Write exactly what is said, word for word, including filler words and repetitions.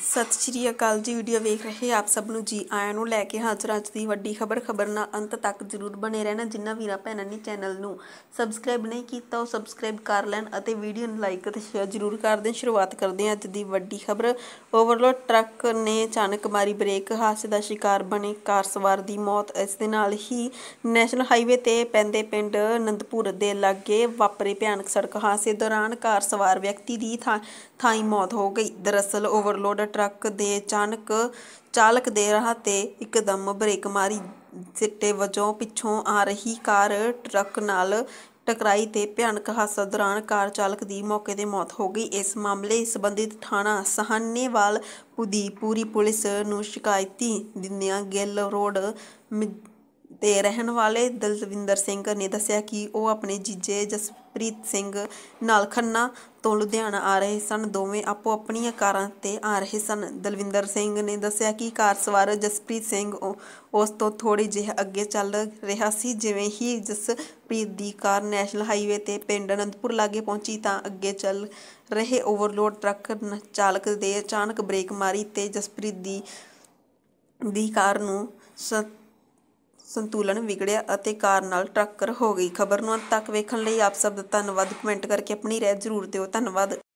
सत श्री अकाल जी। वीडियो वेख रहे आप सब नूं जी आयां नूं लैके हाज़र अज दी वड्डी खबर खबर ना अंत तक जरूर बने रहना। जिन्हां वीरां भैणां ने चैनल नूं सबसक्राइब नहीं कीता वो सबसक्राइब कर लैन अते वीडियो नूं लाइक ते शेयर जरूर कर दें। शुरुआत करते हैं अज दी वड्डी खबर। ओवरलोड ट्रक ने अचानक मारी ब्रेक, हादसे का शिकार बने कार सवार की मौत। इस दे नाल ही नैशनल हाईवे ते पैंदे पिंड नंदपुर दे लागे वापरे भयानक सड़क हादसे दौरान कार सवार व्यक्ति की था थाई मौत हो गई। दरअसल ओवरलोड ट्रक दे अचानक चालक दे राह ते इकदम ब्रेक मारी सिट्टे वजों पिछों आ रही कार ट्रक नाल टकराई ते भयानक हादसा दौरान कार चालक की मौके ते मौत हो गई। इस मामले संबंधित थाना साहनेवाल दी पूरी पुलिस नूं शिकायती दिंदियां गिल रोड ते रहन वाले दलविंदर सिंह ने दस्सिया कि वह अपने जीजे जसप्रीत सिंह नाल खन्ना तो लुधियाना आ रहे सन। दोवें आपो अपनियां कारां ते आ रहे सन। दलविंदर सिंह ने दस्सिया कि कार सवार जसप्रीत सिंह उस तो थोड़े जिहे अगे चल रहा सी। जिवें ही जसप्रीत दी कार नैशनल हाईवे ते पिंड नंदपुर लागे पहुंची तां अगे चल रहे ओवरलोड ट्रक चालक ने अचानक ब्रेक मारी ते जसप्रीत दी दी कार नूं संतुलन विगड़िया ਅਤੇ ਕਾਰ ਨਾਲ ਟੱਕਰ ਹੋ ਗਈ। ਖਬਰ ਨੂੰ ਅੰਤ ਤੱਕ ਵੇਖਣ ਲਈ ਆਪ ਸਭ ਦਾ ਧੰਨਵਾਦ। ਕਮੈਂਟ ਕਰਕੇ ਆਪਣੀ ਰਾਏ ਜ਼ਰੂਰ ਦਿਓ। ਧੰਨਵਾਦ।